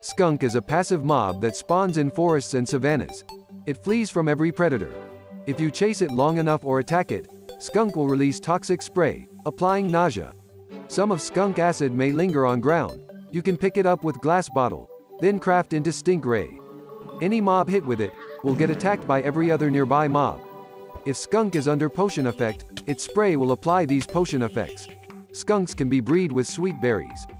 Skunk is a passive mob that spawns in forests and savannas. It flees from every predator. If you chase it long enough or attack it, skunk will release toxic spray, applying nausea. Some of skunk acid may linger on ground. You can pick it up with glass bottle, then craft into stink ray. Any mob hit with it will get attacked by every other nearby mob. If skunk is under potion effect, its spray will apply these potion effects. Skunks can be bred with sweet berries.